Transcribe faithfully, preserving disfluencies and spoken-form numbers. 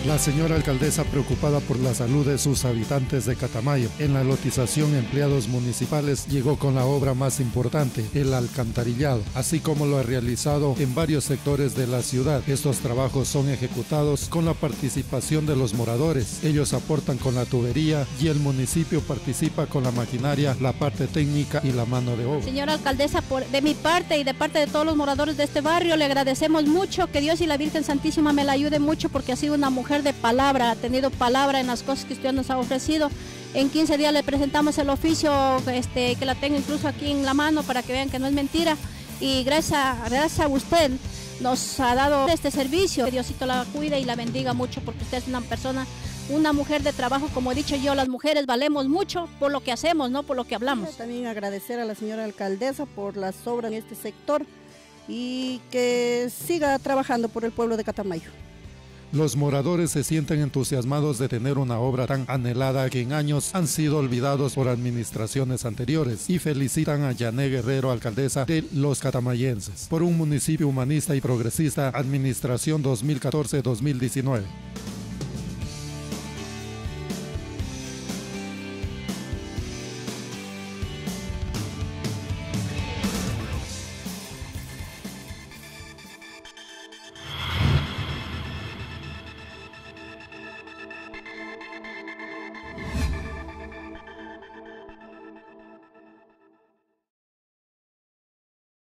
La señora alcaldesa, preocupada por la salud de sus habitantes de Catamayo, en la lotización empleados municipales, llegó con la obra más importante, el alcantarillado, así como lo ha realizado en varios sectores de la ciudad. Estos trabajos son ejecutados con la participación de los moradores. Ellos aportan con la tubería y el municipio participa con la maquinaria, la parte técnica y la mano de obra. Señora alcaldesa, por, de mi parte y de parte de todos los moradores de este barrio, le agradecemos mucho, que Dios y la Virgen Santísima me la ayude mucho, porque ha sido una mujer de palabra, ha tenido palabra en las cosas que usted nos ha ofrecido. En quince días le presentamos el oficio, este, que la tengo incluso aquí en la mano para que vean que no es mentira, y gracias, gracias a usted nos ha dado este servicio. Que Diosito la cuide y la bendiga mucho, porque usted es una persona, una mujer de trabajo. Como he dicho yo, las mujeres valemos mucho por lo que hacemos, no por lo que hablamos. También agradecer a la señora alcaldesa por las obras en este sector y que siga trabajando por el pueblo de Catamayo. Los moradores se sienten entusiasmados de tener una obra tan anhelada que en años han sido olvidados por administraciones anteriores, y felicitan a Yané Guerrero, alcaldesa de los catamayenses, por un municipio humanista y progresista, administración dos mil catorce a dos mil diecinueve.